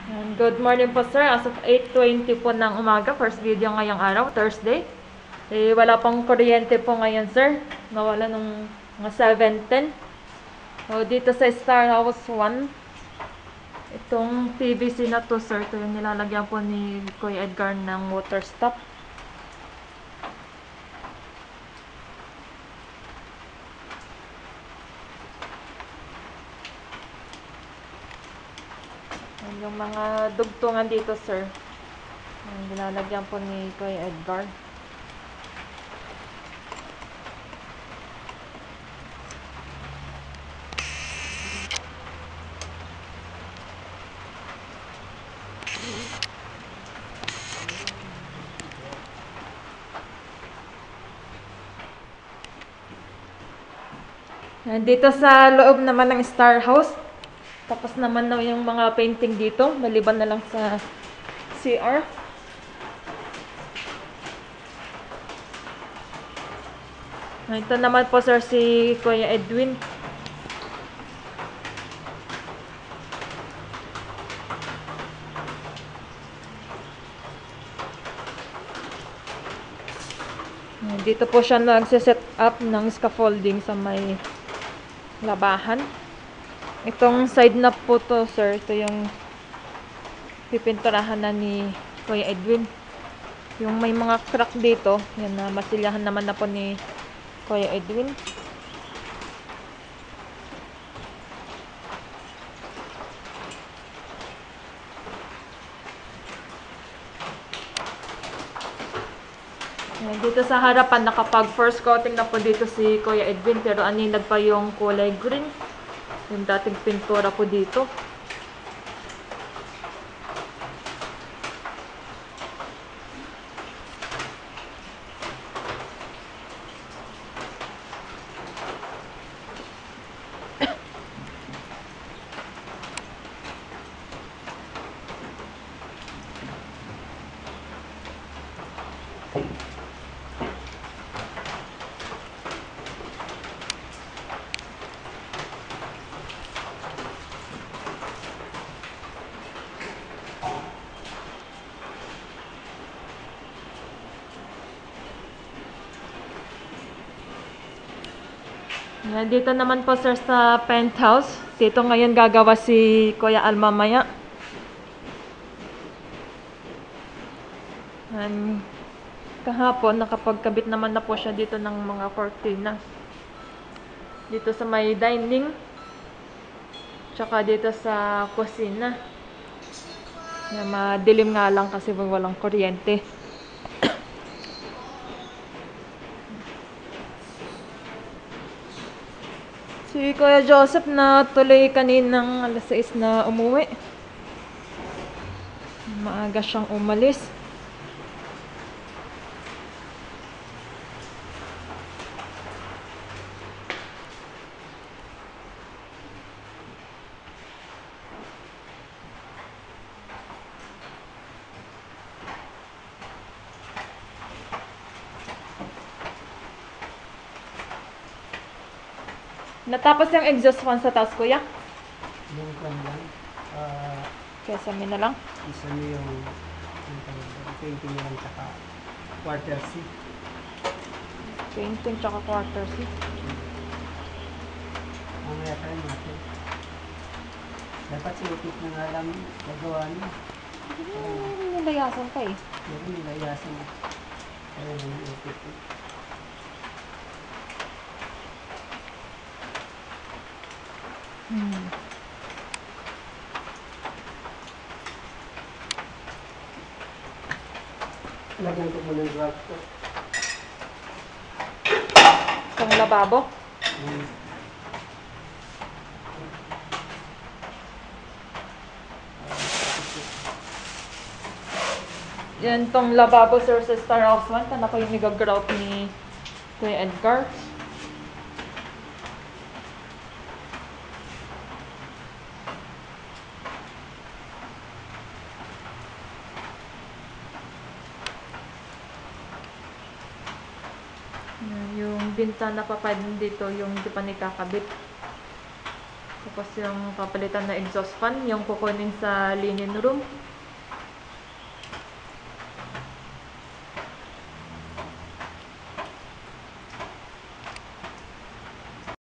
Good morning po sir. As of 8:20 po ng umaga, first video ngayong araw, Thursday. Wala pang kuryente po ngayon sir. Nawala nung mga 7:10. Dito sa Star House 1, itong PVC na to sir, ito yung nilalagyan po ni Kuya Edgar ng water stop. Yung mga dugtungan dito sir, nilalagyan po ni Kuya Edgar. Dito sa loob naman ng Star House, tapos naman na yung mga painting dito, maliban na lang sa CR. Ito naman po sir si Kuya Edwin. Dito po siya nagse-set up ng scaffolding sa may labahan. Itong side na po to sir, ito yung pipinturahan na ni Kuya Edwin. Yung may mga crack dito, yan na masilyahan naman na po ni Kuya Edwin. Dito sa harapan, nakapag first coating na po dito si Kuya Edwin, pero aninag pa yung kulay green. Yung dating pintura po dito. Dito naman po sir sa penthouse. Dito ngayon gagawa si Kuya Al mamaya. Kahapon nakapagkabit naman na po siya dito ng mga cortina. Dito sa may dining. Tsaka dito sa kusina. Madilim nga lang kasi walang kuryente. Si Kuya Joseph na tuloy kaninang alas 6 na umuwi. Maaga siyang umalis. Natapos yung exhaust fan sa taas, kuya? Yung plan lang. Kesa na lang. Isa mo yung painting lang tsaka quarter C. Painting tsaka quarter C. Mamaya tayo natin. Dapat sinutik na nga lang gagawa niya. Nilayasan ka eh. Pero nilayasan niya. Kaya nang iutik ko. Lagyan ko muna yung grab ko. Itong lababo. Yan tong lababo sir sa Star House 1. Tanda ko yung nag-grout ni Kuya Edgar. Yung bintana pa pa din dito, yung di pa nikakabit. Tapos yung papalitan na exhaust fan, yung kukunin sa linen room.